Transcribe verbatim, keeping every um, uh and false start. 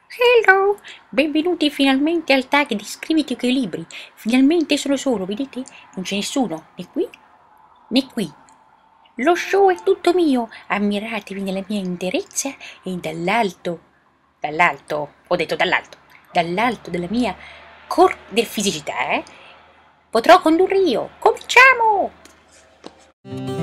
Hello, benvenuti finalmente al tag di Iscriviti che libri. Finalmente sono solo, vedete? Non c'è nessuno, né qui né qui. Lo show è tutto mio, ammiratevi nella mia interezza e dall'alto, dall'alto, ho detto dall'alto, dall'alto della mia cor del fisicità, eh? Potrò condurre io. Cominciamo!